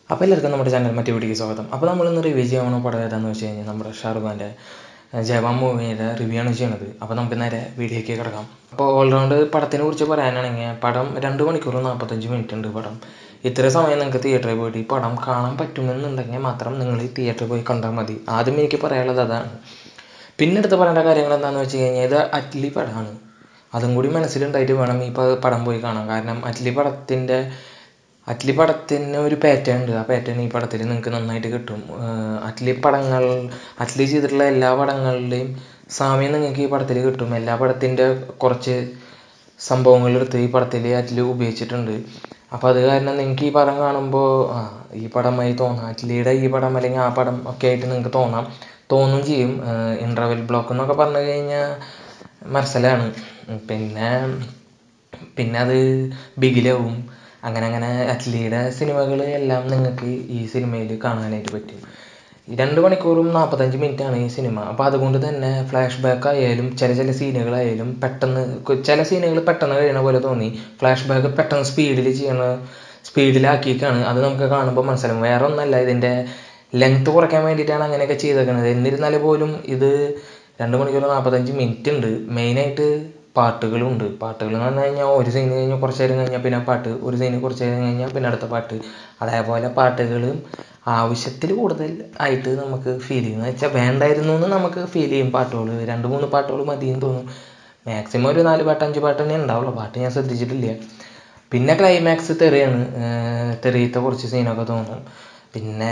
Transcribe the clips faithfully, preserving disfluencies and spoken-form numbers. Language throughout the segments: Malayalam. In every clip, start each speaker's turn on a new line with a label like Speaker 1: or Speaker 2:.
Speaker 1: അപ്പോൾ എല്ലാവർക്കും നമ്മുടെ ചാനൽ മറ്റു വീട്ടിലേക്ക് സ്വാഗതം. അപ്പോൾ നമ്മളിന്ന് റിവ്യൂ ചെയ്യാൻ പടം ഏതാണെന്ന് വെച്ച് കഴിഞ്ഞാൽ നമ്മുടെ ഷാറുഖ് ഖാൻ്റെ ജവാൻ മൂവിയുടെ റിവ്യൂ ആണ് ചെയ്യണത്. അപ്പോൾ നമുക്ക് നേരെ വീഡിയോയ്ക്ക് കിടക്കാം. അപ്പോൾ ഓൾറൗണ്ട് പടത്തിനെ കുറിച്ച് പറയാനാണെങ്കിൽ പടം രണ്ട് മണിക്കൂർ നാൽപ്പത്തഞ്ച് മിനിറ്റ് ഉണ്ട്. പടം ഇത്ര സമയം നിങ്ങൾക്ക് തിയേറ്ററിൽ പോയിട്ട് ഈ പടം കാണാൻ പറ്റുമെന്നുണ്ടെങ്കിൽ മാത്രം നിങ്ങൾ ഈ തിയേറ്ററിൽ പോയി കണ്ടാൽ മതി. ആദ്യം എനിക്ക് പറയാനുള്ളത് അതാണ്. പിന്നെ എടുത്ത് പറയേണ്ട കാര്യങ്ങൾ എന്താണെന്ന് വെച്ച് കഴിഞ്ഞാൽ ഇത് അറ്റ്ലി പടമാണ്. അതും കൂടി മനസ്സിലുണ്ടായിട്ട് വേണം ഈ പടം പോയി കാണാൻ. കാരണം അറ്റ്ലി പടത്തിൻ്റെ അറ്റ്ലി പടത്തിന് ഒരു പാറ്റേൺ ഉണ്ട്. ആ പാറ്റേൺ ഈ പടത്തിൽ നിങ്ങൾക്ക് നന്നായിട്ട് കിട്ടും. അറ്റ്ലി പടങ്ങൾ അറ്റ്ലി ചെയ്തിട്ടുള്ള എല്ലാ പടങ്ങളുടെയും സാമ്യം നിങ്ങൾക്ക് ഈ പടത്തിൽ കിട്ടും. എല്ലാ പടത്തിൻ്റെ കുറച്ച് സംഭവങ്ങളെടുത്ത് ഈ പടത്തിൽ അറ്റ്ലി ഉപയോഗിച്ചിട്ടുണ്ട്. അപ്പോൾ അത് കാരണം നിങ്ങൾക്ക് ഈ പടം കാണുമ്പോൾ ആ ഈ പടമായി തോന്നാം, അറ്റ്ലിയുടെ ഈ പടം അല്ലെങ്കിൽ ആ പടം ഒക്കെ ആയിട്ട് നിങ്ങൾക്ക് തോന്നാം തോന്നും ചെയ്യും. ഇൻ്റർവെൽ ബ്ലോക്ക് എന്നൊക്കെ പറഞ്ഞു കഴിഞ്ഞാൽ മനസ്സിലാണ്. പിന്നെ പിന്നെ അത് ബിഗിലാവും. അങ്ങനെ അങ്ങനെ അറ്റ്ലിയുടെ സിനിമകൾ എല്ലാം നിങ്ങൾക്ക് ഈ സിനിമയിൽ കാണാനായിട്ട് പറ്റും. രണ്ട് മണിക്കൂറും നാൽപ്പത്തഞ്ച് മിനിറ്റാണ് ഈ സിനിമ. അപ്പോൾ അതുകൊണ്ട് തന്നെ ഫ്ലാഷ് ബാക്ക് ആയാലും ചില ചില സീനുകളായാലും പെട്ടെന്ന് ചില സീനുകൾ പെട്ടെന്ന് കഴിയണ പോലെ തോന്നി. ഫ്ലാഷ് ബാക്ക് പെട്ടെന്ന് സ്പീഡിൽ ചെയ്യണ സ്പീഡിലാക്കിയിട്ടാണ്. അത് നമുക്ക് കാണുമ്പോൾ മനസ്സിലാവും. വേറെ ഒന്നല്ല, ഇതിൻ്റെ ലെങ്ത്ത് കുറയ്ക്കാൻ വേണ്ടിയിട്ടാണ് അങ്ങനെയൊക്കെ ചെയ്തേക്കുന്നത്. എന്നിരുന്നാൽ പോലും ഇത് രണ്ട് മണിക്കൂർ നാൽപ്പത്തഞ്ച് മിനിറ്റ് ഉണ്ട്. മെയിനായിട്ട് പാട്ടുകളുണ്ട്. പാട്ടുകൾ എന്ന് പറഞ്ഞു കഴിഞ്ഞാൽ ഒരു സീൻ കഴിഞ്ഞാൽ കുറച്ച് നേരം കഴിഞ്ഞാൽ പിന്നെ പാട്ട്, ഒരു സീന് കുറച്ച് നേരം കഴിഞ്ഞാൽ പിന്നെ അടുത്ത പാട്ട്. അതേപോലെ പാട്ടുകളും ആവശ്യത്തിൽ കൂടുതൽ ആയിട്ട് നമുക്ക് ഫീൽ ചെയ്യും. എന്ന് വെച്ചാൽ വേണ്ടായിരുന്നു എന്ന് നമുക്ക് ഫീൽ ചെയ്യും. പാട്ടുകൾ രണ്ട് മൂന്ന് പാട്ടുകൾ മതിയെന്ന് തോന്നും. മാക്സിമം ഒരു നാല് പാട്ട് അഞ്ച് പാട്ട് തന്നെ ഉണ്ടാവുള്ളൂ. പാട്ട് ഞാൻ ശ്രദ്ധിച്ചിട്ടില്ല. പിന്നെ ക്ലൈമാക്സ് തെറിയാണ്. തെറിയത്തെ കുറച്ച് സീനൊക്കെ തോന്നും. പിന്നെ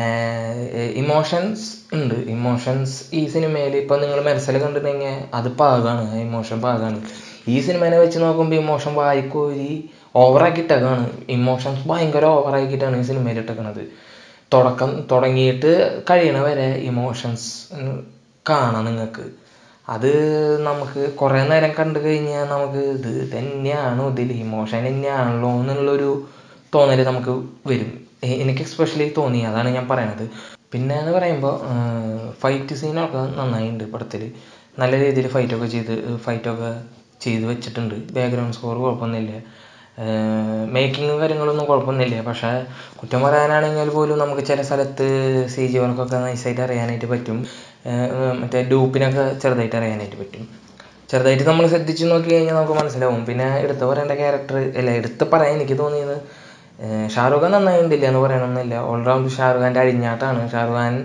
Speaker 1: ഇമോഷൻസ് ഉണ്ട്. ഇമോഷൻസ് ഈ സിനിമയിൽ ഇപ്പോൾ നിങ്ങൾ മനസ്സിൽ കണ്ടിട്ടുണ്ടെങ്കിൽ അത് പാകമാണ്. ഇമോഷൻ പാകമാണ്. ഈ സിനിമേനെ വെച്ച് നോക്കുമ്പോൾ ഇമോഷൻ വായിക്കോരി ഓവറാക്കിയിട്ടേക്കാണ്. ഇമോഷൻസ് ഭയങ്കര ഓവറാക്കിയിട്ടാണ് ഈ സിനിമയിൽ ഇട്ടേക്കണത്. തുടക്കം തുടങ്ങിയിട്ട് കഴിയണ വരെ ഇമോഷൻസ് കാണാം നിങ്ങൾക്ക്. അത് നമുക്ക് കുറേ നേരം കണ്ടു കഴിഞ്ഞാൽ നമുക്ക് ഇത് തന്നെയാണോ, ഇതിൽ ഇമോഷൻ തന്നെയാണല്ലോ എന്നുള്ളൊരു തോന്നൽ നമുക്ക് വരും. എനിക്ക് എസ്പെഷ്യലി തോന്നി, അതാണ് ഞാൻ പറയണത്. പിന്നെ എന്ന് പറയുമ്പോൾ ഫൈറ്റ് സീനൊക്കെ നന്നായിട്ടുണ്ട് പടത്തിൽ. നല്ല രീതിയിൽ ഫൈറ്റൊക്കെ ചെയ്ത് ഫൈറ്റൊക്കെ ചെയ്ത് വെച്ചിട്ടുണ്ട്. ബാക്ക്ഗ്രൗണ്ട് സ്കോർ കുഴപ്പമൊന്നുമില്ല. മേക്കിങ്ങും കാര്യങ്ങളൊന്നും കുഴപ്പമൊന്നുമില്ല. പക്ഷേ കുറ്റം പറയാനാണെങ്കിൽ പോലും നമുക്ക് ചില സ്ഥലത്ത് സി ജി വർക്കൊക്കെ നൈസായിട്ട് അറിയാനായിട്ട് പറ്റും. മറ്റേ ഡൂപ്പിനൊക്കെ ചെറുതായിട്ട് അറിയാനായിട്ട് പറ്റും. ചെറുതായിട്ട് നമ്മൾ ശ്രദ്ധിച്ച് നോക്കി കഴിഞ്ഞാൽ നമുക്ക് മനസ്സിലാവും. പിന്നെ എടുത്ത് പറയേണ്ട ക്യാരക്ടർ അല്ല, എടുത്ത് പറയാൻ എനിക്ക് തോന്നിയത് ഷാറുഖ് ഖാൻ നന്നായിട്ടില്ല എന്ന് പറയണമെന്നില്ല. ഓൾറൗണ്ട് ഷാറുഖ് ഖാൻ്റെ അഴിഞ്ഞാട്ടാണ്. ഷാറുഖ് ഖാൻ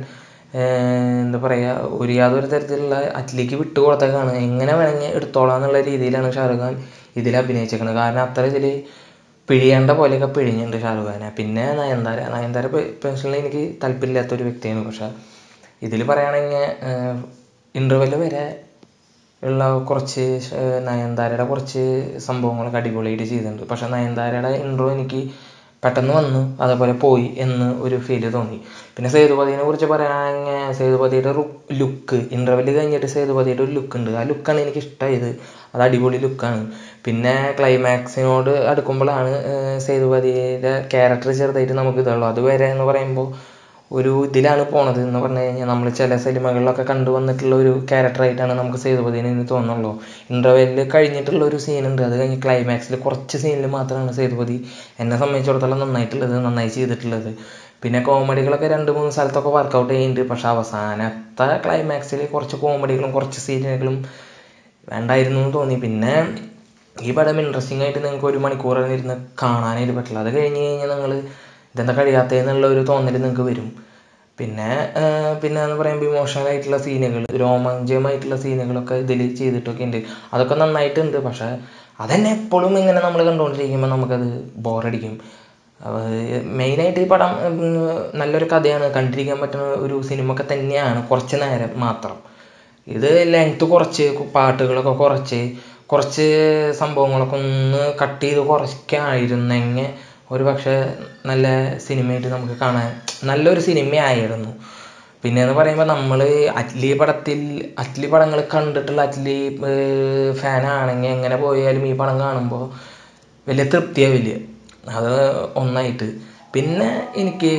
Speaker 1: എന്താ പറയുക, ഒരു യാതൊരു തരത്തിലുള്ള അറ്റ്ലിക്ക് വിട്ടു കൊടുത്തേക്കാണ്. എങ്ങനെ വേണമെങ്കിൽ എടുത്തോളാം എന്നുള്ള രീതിയിലാണ് ഷാറുഖ് ഖാൻ ഇതിൽ അഭിനയിച്ചേക്കുന്നത്. കാരണം അത്ര ഇതിൽ പിഴിയേണ്ട പോലെയൊക്കെ പിഴിഞ്ഞിട്ടുണ്ട് ഷാറുഖ് ഖാനെ. പിന്നെ നയൻതാര നയൻതാര പേഴ്സണലി എനിക്ക് താല്പര്യമില്ലാത്തൊരു വ്യക്തിയാണ്. പക്ഷേ ഇതിൽ പറയുകയാണെങ്കിൽ ഇൻ്റർവെൽ വരെ ഉള്ള കുറച്ച് നയൻതാരയുടെ കുറച്ച് സംഭവങ്ങളൊക്കെ അടിപൊളിയായിട്ട് ചെയ്തിട്ടുണ്ട്. പക്ഷേ നയൻതാരയുടെ ഇൻട്രോ എനിക്ക് പെട്ടെന്ന് വന്നു, അതേപോലെ പോയി എന്ന് ഒരു ഫീല് തോന്നി. പിന്നെ സേതുപതിയെ കുറിച്ച് പറയുകയാണെങ്കിൽ സേതുപതിയുടെ ലുക്ക് ഇൻ്റർവെൽ കഴിഞ്ഞിട്ട് സേതുപതിയുടെ ഒരു ലുക്ക് ഉണ്ട്. ആ ലുക്കാണ് എനിക്ക് ഇഷ്ടമായത്. അത് അടിപൊളി ലുക്കാണ്. പിന്നെ ക്ലൈമാക്സിനോട് അടുക്കുമ്പോഴാണ് സേതുപതിയുടെ ക്യാരക്ടർ ചെറുതായിട്ട് നമുക്ക് ഇതുള്ളൂ. അതുവരെ എന്ന് പറയുമ്പോൾ ഒരു ഇതിലാണ് പോണത് എന്ന് പറഞ്ഞു കഴിഞ്ഞാൽ നമ്മൾ ചില സിനിമകളിലൊക്കെ കണ്ടുവന്നിട്ടുള്ള ഒരു ക്യാരക്ടറായിട്ടാണ് നമുക്ക് സേതുപതിനെ ഇന്ന് തോന്നുള്ളൂ. ഇൻ്റർവെല്ലിൽ കഴിഞ്ഞിട്ടുള്ള ഒരു സീനുണ്ട്. അത് കഴിഞ്ഞ് ക്ലൈമാക്സിൽ കുറച്ച് സീനിൽ മാത്രമാണ് സേതുപതി എന്നെ സംബന്ധിച്ചിടത്തോളം നന്നായിട്ടുള്ളത്, നന്നായി ചെയ്തിട്ടുള്ളത്. പിന്നെ കോമഡികളൊക്കെ രണ്ട് മൂന്ന് സ്ഥലത്തൊക്കെ വർക്കൗട്ട് ചെയ്യുന്നുണ്ട്. പക്ഷേ അവസാനത്തെ ക്ലൈമാക്സിൽ കുറച്ച് കോമഡികളും കുറച്ച് സീനുകളും വേണ്ടായിരുന്നു എന്ന് തോന്നി. പിന്നെ ഈ പടം ഇൻട്രസ്റ്റിംഗ് ആയിട്ട് നിങ്ങൾക്ക് ഒരു മണിക്കൂർ ഇരുന്ന് കാണാനായിട്ട് പറ്റില്ല. അത് കഴിഞ്ഞ് കഴിഞ്ഞാൽ നിങ്ങൾ ഇതെന്താ കഴിയാത്തതെന്നുള്ള ഒരു തോന്നൽ നിങ്ങൾക്ക് വരും. പിന്നെ പിന്നെ എന്ന് പറയുമ്പോൾ ഇമോഷണൽ ആയിട്ടുള്ള സീനുകൾ, രോമാഞ്ചമായിട്ടുള്ള സീനുകളൊക്കെ ഇതിൽ ചെയ്തിട്ടൊക്കെ ഉണ്ട്. അതൊക്കെ നന്നായിട്ടുണ്ട്. പക്ഷേ അതന്നെ എപ്പോഴും ഇങ്ങനെ നമ്മൾ കണ്ടുകൊണ്ടിരിക്കുമ്പോൾ നമുക്കത് ബോറടിക്കും. മെയിനായിട്ട് ഈ പടം നല്ലൊരു കഥയാണ്, കണ്ടിരിക്കാൻ പറ്റുന്ന ഒരു സിനിമ ഒക്കെ തന്നെയാണ്, കുറച്ച് നേരം മാത്രം. ഇത് ലെങ്ത്ത് കുറച്ച്, പാട്ടുകളൊക്കെ കുറച്ച്, കുറച്ച് സംഭവങ്ങളൊക്കെ ഒന്ന് കട്ട് ചെയ്ത് കുറയ്ക്കായിരുന്നെങ്കിൽ ഒരു പക്ഷേ നല്ല സിനിമയായിട്ട് നമുക്ക് കാണാൻ നല്ലൊരു സിനിമയായിരുന്നു. പിന്നെയെന്ന് പറയുമ്പോൾ നമ്മൾ അറ്റ്ലി പടത്തിൽ അറ്റ്ലി പടങ്ങൾ കണ്ടിട്ടുള്ള അറ്റ്ലി ഫാനാണെങ്കിൽ എങ്ങനെ പോയാലും ഈ പടം കാണുമ്പോൾ വലിയ തൃപ്തിയാവില്ല. അത് ഒന്നായിട്ട്. പിന്നെ എനിക്ക്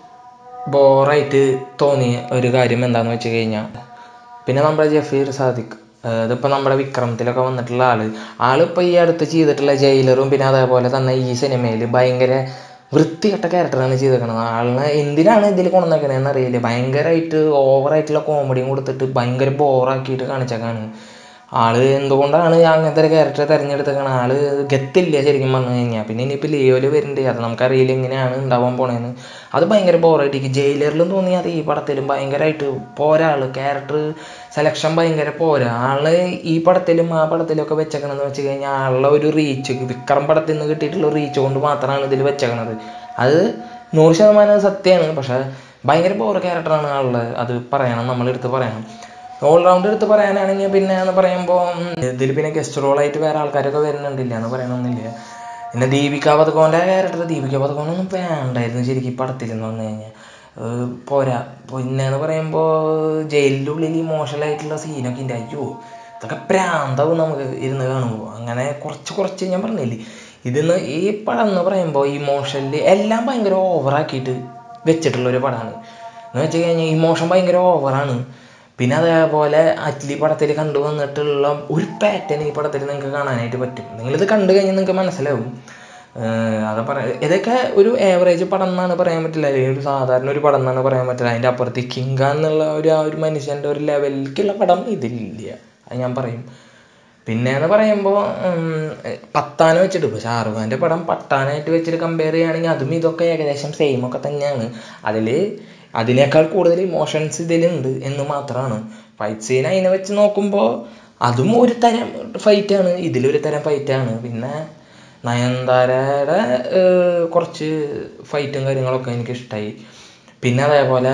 Speaker 1: ബോറായിട്ട് തോന്നിയ ഒരു കാര്യം എന്താണെന്ന് വെച്ച് കഴിഞ്ഞാൽ പിന്നെ നമ്മുടെ ജഫീർ സാദിഖ്, ഇതിപ്പോൾ നമ്മുടെ വിക്രമത്തിലൊക്കെ വന്നിട്ടുള്ള ആൾ ആളിപ്പോൾ ഈ അടുത്ത് ചെയ്തിട്ടുള്ള ജയിലറും പിന്നെ അതേപോലെ തന്നെ ഈ സിനിമയിൽ ഭയങ്കര വൃത്തികെട്ട ക്യാരക്ടറാണ് ചെയ്തേക്കണത്. ആളിനെ എന്തിനാണ് ഇതിൽ കൊണ്ടുവന്നേക്കണതെന്ന് അറിയില്ല. ഭയങ്കരമായിട്ട് ഓവറായിട്ടുള്ള കോമഡിയും കൊടുത്തിട്ട് ഭയങ്കര ബോറാക്കിയിട്ട് കാണിച്ചേക്കാണ്. ആള് എന്തുകൊണ്ടാണ് അങ്ങനത്തെ ഒരു ക്യാരക്ടർ തിരഞ്ഞെടുത്തേക്കണത്? ആള് ഗത്തില്ല ശരിക്കും പറഞ്ഞു കഴിഞ്ഞാൽ. പിന്നെ ഇനിയിപ്പോൾ ലിയോയിൽ വരുന്നുണ്ട്, അത് നമുക്കറിയില്ല എങ്ങനെയാണ് ഉണ്ടാവാൻ പോണേന്ന്. അത് ഭയങ്കര ബോറായിട്ടിരിക്കും. ജയിലറിലും തോന്നി അത് ഈ പടത്തിലും ഭയങ്കരമായിട്ട് പോരാ. ആള് ക്യാരക്ടർ സെലക്ഷൻ ഭയങ്കര പോരാ. ആള് ഈ പടത്തിലും ആ പടത്തിലും ഒക്കെ വെച്ചേക്കണമെന്ന് വെച്ച് കഴിഞ്ഞാൽ ആളുടെ ഒരു റീച്ച്, വിക്രം പടത്തിൽ നിന്ന് കിട്ടിയിട്ടുള്ള റീച്ച് കൊണ്ട് മാത്രമാണ് ഇതിൽ വെച്ചേക്കണത്. അത് നൂറ് ശതമാനം സത്യമാണ്. പക്ഷെ ഭയങ്കര ബോറ് ക്യാരക്ടറാണ് ആളുടെ. അത് പറയണം, നമ്മളെടുത്ത് പറയണം. ഓൾറൗണ്ട് എടുത്ത് പറയാനാണെങ്കിൽ പിന്നെ എന്ന് പറയുമ്പോൾ ഇതിൽ പിന്നെ ഗസ്റ്റ് റോളായിട്ട് വേറെ ആൾക്കാരൊക്കെ വരുന്നുണ്ടില്ല എന്ന് പറയണമെന്നില്ല. പിന്നെ ദീപിക പദുക്കോൻ്റെ ക്യാരക്ടർ, ദീപിക പദുക്കോനൊന്നും വേണ്ടായിരുന്നു ശരിക്കും ഈ പടത്തിൽ എന്ന് പറഞ്ഞു കഴിഞ്ഞാൽ. പോരാ. പിന്നെ എന്ന് പറയുമ്പോൾ ജയിലിൻ്റെ ഉള്ളിൽ ഇമോഷണലായിട്ടുള്ള സീനൊക്കെ ഉണ്ട്. അയ്യോ, ഇതൊക്കെ പ്രാന്താവും നമുക്ക് ഇരുന്ന് കാണുമ്പോൾ. അങ്ങനെ കുറച്ച് കുറച്ച് ഞാൻ പറഞ്ഞില്ലേ, ഇതിന്ന് ഈ പടം എന്ന് പറയുമ്പോൾ ഇമോഷണലി എല്ലാം ഭയങ്കര ഓവറാക്കിയിട്ട് വെച്ചിട്ടുള്ളൊരു പടമാണ്. എന്ന് വെച്ച് കഴിഞ്ഞാൽ ഇമോഷൻ ഭയങ്കര ഓവറാണ്. പിന്നെ അതേപോലെ അറ്റ്ലി പടത്തിൽ കണ്ടുവന്നിട്ടുള്ള ഒരു പാറ്റേൺ ഈ പടത്തിൽ നിങ്ങൾക്ക് കാണാനായിട്ട് പറ്റും. നിങ്ങളിത് കണ്ടു കഴിഞ്ഞാൽ നിങ്ങൾക്ക് മനസ്സിലാവും. അത് പറയാം, ഇതൊക്കെ ഒരു ആവറേജ് പടം എന്നാണ് പറയാൻ പറ്റില്ല, അല്ലെങ്കിൽ ഒരു സാധാരണ ഒരു പടം എന്നാണ് പറയാൻ പറ്റില്ല. അതിൻ്റെ അപ്പുറത്ത് കിങ്ക എന്നുള്ള ഒരു ആ ഒരു മനുഷ്യൻ്റെ ഒരു ലെവലിലേക്കുള്ള പടം ഇതിലില്ല, അത് ഞാൻ പറയും. പിന്നെ എന്ന് പറയുമ്പോൾ പത്താന വെച്ചിട്ട് ഇപ്പോൾ ഷാറുഖ് ഖാൻ്റെ പടം പത്താനായിട്ട് വെച്ചിട്ട് കമ്പയർ ചെയ്യുകയാണെങ്കിൽ അതും ഇതൊക്കെ ഏകദേശം സെയിം ഒക്കെ തന്നെയാണ്. അതിൽ അതിനേക്കാൾ കൂടുതൽ ഇമോഷൻസ് ഇതിലുണ്ട് എന്ന് മാത്രമാണ്. ഫൈറ്റ് സീൻ അതിനെ വെച്ച് നോക്കുമ്പോൾ അതും ഒരു തരം ഫൈറ്റാണ്, ഇതിലൊരു തരം ഫൈറ്റാണ്. പിന്നെ നയൻതാരയുടെ കുറച്ച് ഫൈറ്റും കാര്യങ്ങളൊക്കെ എനിക്കിഷ്ടമായി. പിന്നെ അതേപോലെ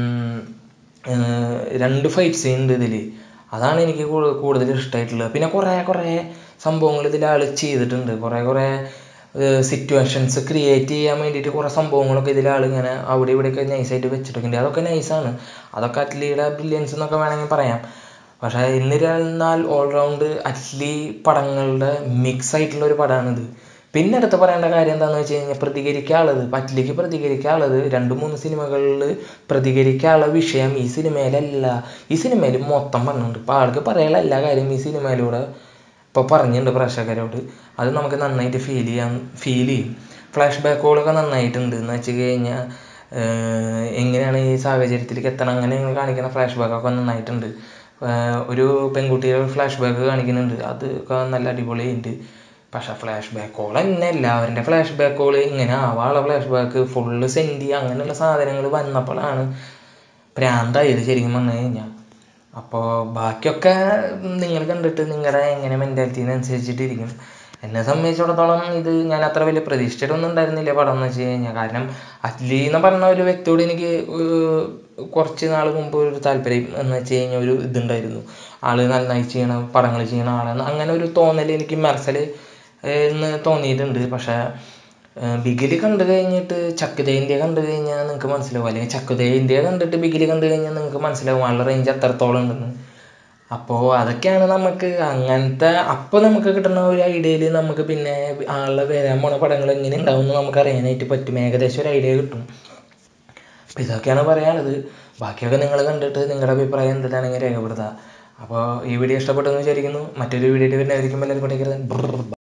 Speaker 1: രണ്ട് ഫൈറ്റ് സീൻ ഉണ്ട് ഇതിൽ, അതാണ് എനിക്ക് കൂടുതൽ ഇഷ്ടമായിട്ടുള്ളത്. പിന്നെ കുറേ കുറേ സംഭവങ്ങൾ ഇതിൽ ആൾ ചെയ്തിട്ടുണ്ട്. കുറേ കുറേ സിറ്റുവേഷൻസ് ക്രിയേറ്റ് ചെയ്യാൻ വേണ്ടിയിട്ട് കുറേ സംഭവങ്ങളൊക്കെ ഇതിലാൾ ഇങ്ങനെ അവിടെ ഇവിടെയൊക്കെ നൈസായിട്ട് വെച്ചിട്ടുണ്ട്. അതൊക്കെ നൈസാണ്. അതൊക്കെ അറ്റ്ലിയുടെ ബ്രില്യൻസ് എന്നൊക്കെ വേണമെങ്കിൽ പറയാം. പക്ഷേ എന്നിരുന്നാൽ ഓൾറൗണ്ട് അറ്റ്ലി പടങ്ങളുടെ മിക്സ് ആയിട്ടുള്ള ഒരു പടമാണിത്. പിന്നെ എടുത്ത് പറയേണ്ട കാര്യം എന്താണെന്ന് വെച്ച് കഴിഞ്ഞാൽ പ്രതികരിക്കാനുള്ളത്, അറ്റ്ലിക്ക് പ്രതികരിക്കാനുള്ളത് രണ്ട് മൂന്ന് സിനിമകളിൽ പ്രതികരിക്കാനുള്ള വിഷയം ഈ സിനിമയിലല്ല. ഈ സിനിമയിൽ മൊത്തം പറഞ്ഞിട്ടുണ്ട്. ഇപ്പോൾ ആൾക്ക് പറയാനുള്ള എല്ലാ കാര്യവും ഈ സിനിമയിലൂടെ ഇപ്പോൾ പറഞ്ഞിട്ടുണ്ട് പ്രേക്ഷകരോട്. അത് നമുക്ക് നന്നായിട്ട് ഫീൽ ചെയ്യാൻ ഫീൽ ചെയ്യും. ഫ്ലാഷ് ബാക്കുകളൊക്കെ നന്നായിട്ടുണ്ട്. എന്ന് വെച്ച് കഴിഞ്ഞാൽ എങ്ങനെയാണ് ഈ സാഹചര്യത്തിലേക്ക് എത്തണം അങ്ങനെ കാണിക്കുന്ന ഫ്ലാഷ് ബാക്കൊക്കെ നന്നായിട്ടുണ്ട്. ഒരു പെൺകുട്ടിയുടെ ഫ്ലാഷ് ബാക്ക് കാണിക്കുന്നുണ്ട്, അതൊക്കെ നല്ല അടിപൊളിയുണ്ട്. പക്ഷേ ഫ്ലാഷ് ബാക്കുകൾ തന്നെ എല്ലാവരുടെ ഫ്ലാഷ് ബാക്കുകൾ ഇങ്ങനെ ആവാനുള്ള ഫ്ലാഷ് ബാക്ക് ഫുള്ള് സെൻറ്റി അങ്ങനെയുള്ള സാധനങ്ങൾ വന്നപ്പോഴാണ് പ്രാന്തായത് ശരിക്കും പറഞ്ഞു കഴിഞ്ഞാൽ. അപ്പോൾ ബാക്കിയൊക്കെ നിങ്ങൾ കണ്ടിട്ട് നിങ്ങളുടെ എങ്ങനെ മെൻറ്റാലിറ്റീനനുസരിച്ചിട്ടിരിക്കും. എന്നെ സംബന്ധിച്ചിടത്തോളം ഇത് ഞാൻ അത്ര വലിയ പ്രതീക്ഷിച്ചിട്ടൊന്നും ഉണ്ടായിരുന്നില്ല പടം എന്ന് വെച്ച് കഴിഞ്ഞാൽ. കാരണം അറ്റ്ലി എന്ന് പറഞ്ഞ ഒരു വ്യക്തിയോട് എനിക്ക് കുറച്ച് നാൾ മുമ്പ് ഒരു താല്പര്യം എന്ന് വെച്ച് കഴിഞ്ഞാൽ ഒരു ഇതുണ്ടായിരുന്നു. ആൾ നന്നായി ചെയ്യണ പടങ്ങൾ ചെയ്യണ ആളെന്ന് അങ്ങനെ ഒരു തോന്നൽ എനിക്ക് മനസ്സിൽ എന്ന് തോന്നിയിട്ടുണ്ട്. പക്ഷേ ബിഗിൽ കണ്ടു കഴിഞ്ഞിട്ട് ചക്ക് ദേ ഇന്ത്യ കണ്ടു കഴിഞ്ഞാൽ നിങ്ങൾക്ക് മനസ്സിലാവും, അല്ലെങ്കിൽ ചക്ക് ദേ ഇന്ത്യ കണ്ടിട്ട് ബിഗിൽ കണ്ടു കഴിഞ്ഞാൽ നിങ്ങൾക്ക് മനസ്സിലാവും ആളുടെ റേഞ്ച് എത്രത്തോളം ഉണ്ടെന്ന്. അപ്പോൾ അതൊക്കെയാണ് നമുക്ക് അങ്ങനത്തെ അപ്പോൾ നമുക്ക് കിട്ടുന്ന ഒരു ഐഡിയയിൽ നമുക്ക് പിന്നെ ആളുടെ വരാൻ പോണ പടങ്ങൾ എങ്ങനെ ഉണ്ടാവുമെന്ന് നമുക്ക് അറിയാനായിട്ട് പറ്റും. ഏകദേശം ഒരു ഐഡിയ കിട്ടും. അപ്പോൾ ഇതൊക്കെയാണ് പറയാനുള്ളത്. ബാക്കിയൊക്കെ നിങ്ങൾ കണ്ടിട്ട് നിങ്ങളുടെ അഭിപ്രായം എന്താണെങ്കിൽ രേഖപ്പെടുത്തുക. അപ്പോൾ ഈ വീഡിയോ ഇഷ്ടപ്പെട്ടെന്ന് വിചാരിക്കുന്നു. മറ്റൊരു വീഡിയോ വരുന്നതായിരിക്കും. എല്ലാവരും കൊണ്ടേക്കരുത്.